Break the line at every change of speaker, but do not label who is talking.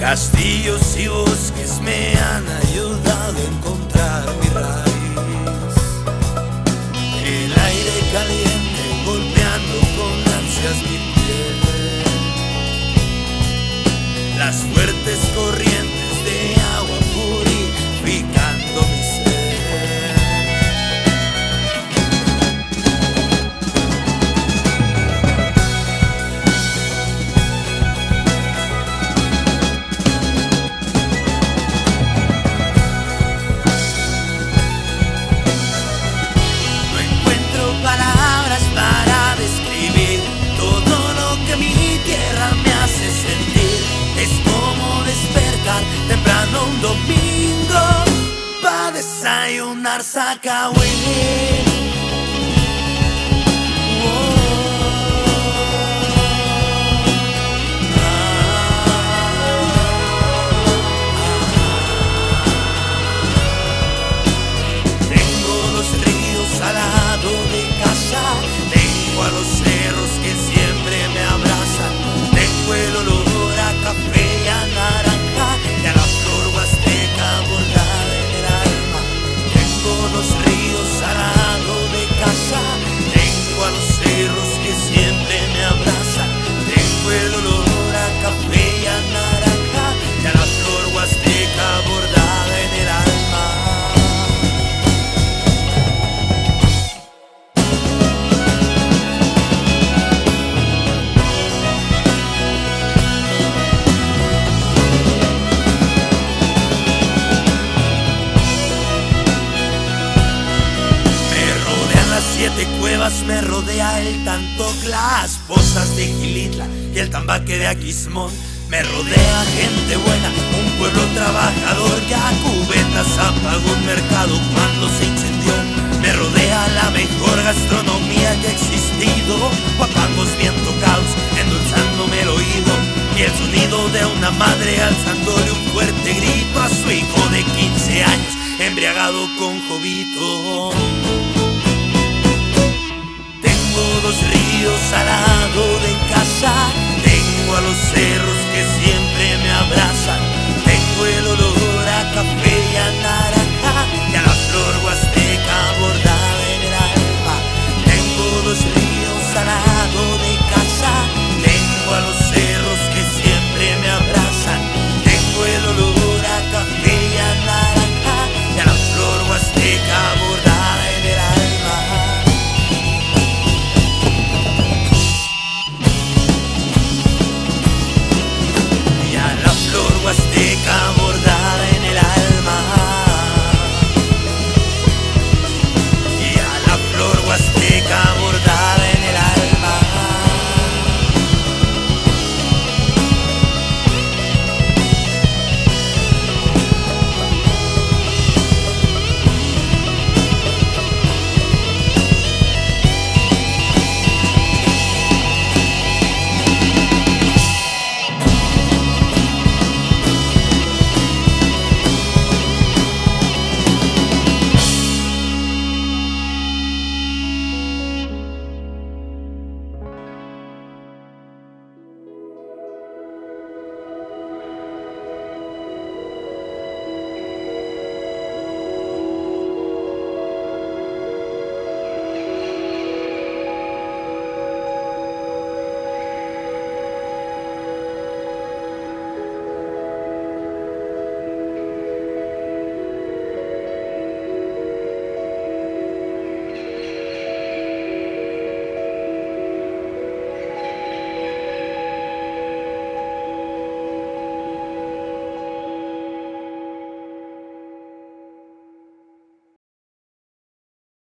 Castillos y bosques me han ayudado a encontrar mi raíz. El aire caliente golpeando con ansias mi piel. Las fuertes corrientes de agua purificando mi ser.
Palabras para describir todo lo que mi tierra me hace sentir. Es como despertar temprano un domingo para desayunar zacahuil. Tengo a los cerros que siempre me abrazan. Tengo el olor a café y a naranja y a la flor huasteca bordada en el alma. Tengo los ríos al lado de casa. Tengo a los cerros que siempre me abrazan. Tengo el olor a café y a naranja y a la flor huasteca bordada en el alma. Siete cuevas me rodea el Tantoc, las pozas de Gilitla y el Tambaque de Aquismón. Me rodea gente buena, un pueblo trabajador que a cubetas apagó un mercado cuando se incendió. Me rodea la mejor gastronomía que ha existido, guapangos bien tocados, endulzándome el oído, y el sonido de una madre alzándole un fuerte grito a su hijo de 15 años, embriagado con jovito. Tengo dos ríos al lado de casa. Tengo a los cerros que siempre me abrazan.